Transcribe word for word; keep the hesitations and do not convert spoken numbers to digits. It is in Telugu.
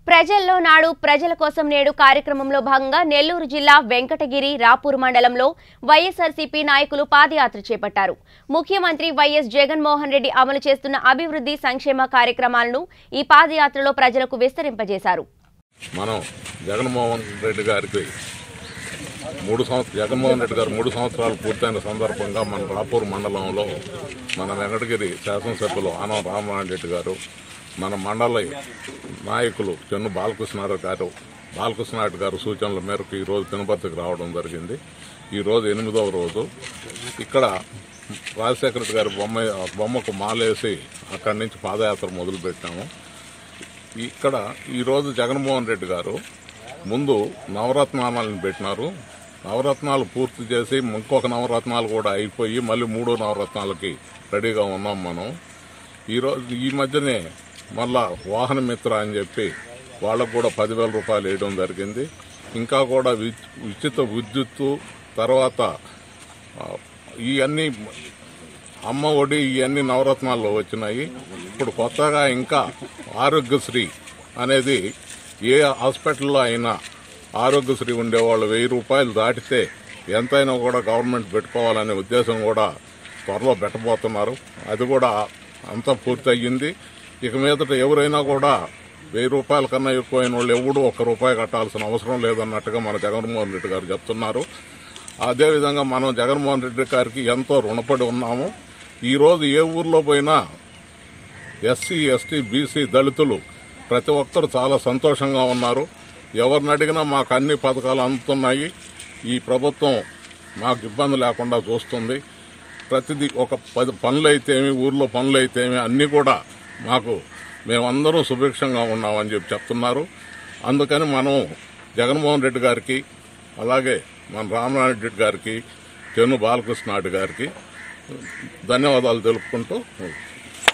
ప్రజల్లో నాడు ప్రజల కోసం నేడు కార్యక్రమంలో భాగంగా నెల్లూరు జిల్లా వెంకటగిరి రాపూర్ మండలంలో వైఎస్ఆర్సీపీ నాయకులు పాదయాత్ర చేపట్టారు. ముఖ్యమంత్రి వైఎస్ జగన్మోహన్ రెడ్డి అమలు చేస్తున్న అభివృద్ధి సంక్షేమ కార్యక్రమాలను ఈ పాదయాత్రలో ప్రజలకు విస్తరింపజేశారు. మనం జగన్మోహన్ రెడ్డి గారికి మూడు సంవత్సరాలు జగన్మోహన్ రెడ్డి గారు మూడు సంవత్సరాలు పూర్తయిన సందర్భంగా మన రాపూర్ మండలంలో మన వెంకటగిరి శాసనసభ్యులు ఆనం రామనారాయణ రెడ్డి గారు, మన మండల నాయకులు చెన్ను బాలకృష్ణారావు గారు బాలకృష్ణారెడ్డి గారు సూచనల మేరకు ఈరోజు తిరుపతికి రావడం జరిగింది. ఈరోజు ఎనిమిదవ రోజు ఇక్కడ రాజశేఖర రెడ్డి గారి బొమ్మ బొమ్మకు మాలేసి అక్కడి నుంచి పాదయాత్ర మొదలుపెట్టాము. ఇక్కడ ఈరోజు జగన్మోహన్ రెడ్డి గారు ముందు నవరత్నాలను పెట్టినారు. నవరత్నాలు పూర్తి చేసి ఇంకొక నవరత్నాలు కూడా అయిపోయి మళ్ళీ మూడో నవరత్నాలకి రెడీగా ఉన్నాం. మనం ఈరోజు ఈ మధ్యనే మళ్ళా వాహన మిత్ర అని చెప్పి వాళ్ళకు కూడా పదివేల రూపాయలు వేయడం జరిగింది. ఇంకా కూడా ఉచిత విద్యుత్తు, తర్వాత ఇవన్నీ అమ్మ ఒడి ఇవన్నీ నవరత్నాల్లో వచ్చినాయి. ఇప్పుడు కొత్తగా ఇంకా ఆరోగ్యశ్రీ అనేది ఏ హాస్పిటల్లో అయినా ఆరోగ్యశ్రీ ఉండేవాళ్ళు వెయ్యి రూపాయలు దాటితే ఎంతైనా కూడా గవర్నమెంట్ పెట్టుకోవాలనే ఉద్దేశం కూడా త్వరలో పెట్టబోతున్నారు. అది కూడా అంతా పూర్తి అయ్యింది. ఇక మీదట ఎవరైనా కూడా వెయ్యి రూపాయల కన్నా ఎక్కువైన వాళ్ళు ఎవడూ ఒక్క రూపాయి కట్టాల్సిన అవసరం లేదన్నట్టుగా మన జగన్మోహన్ రెడ్డి గారు చెప్తున్నారు. అదేవిధంగా మనం జగన్మోహన్ రెడ్డి గారికి ఎంతో రుణపడి ఉన్నాము. ఈరోజు ఏ ఊర్లో పోయినా ఎస్సీ, ఎస్టీ, బీసీ, దళితులు ప్రతి ఒక్కరు చాలా సంతోషంగా ఉన్నారు. ఎవరిని అడిగినా మాకు అన్ని పథకాలు అందుతున్నాయి, ఈ ప్రభుత్వం మాకు ఇబ్బంది లేకుండా చూస్తుంది, ప్రతిదీ ఒక పది పనులు అయితేమి ఊర్లో పనులు అయితేమి అన్నీ కూడా మాకు మేమందరం సుభిక్షంగా ఉన్నామని చెప్పి చెప్తున్నారు. అందుకని మనం జగన్మోహన్ రెడ్డి గారికి, అలాగే మన రామనారాయణ రెడ్డి గారికి, చెన్ను బాలకృష్ణ రెడ్డి గారికి ధన్యవాదాలు తెలుపుకుంటూ